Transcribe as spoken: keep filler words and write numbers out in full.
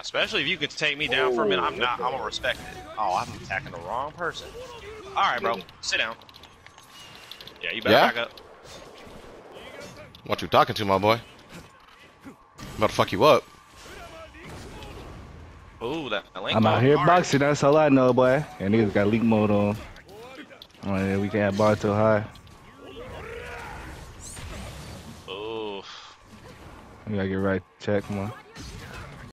especially if you could take me down for a minute. I'm not. I'm gonna respect it. Oh, I'm attacking the wrong person. All right, bro. Sit down. Yeah, you better Yeah? back up. What you talking to, my boy? I'm about to fuck you up. Ooh, that link. I'm out here all boxing, right. that's all I know, boy. And niggas got leak mode on. Oh, yeah, we can't have bar too high. Ooh. We gotta get right check, come on.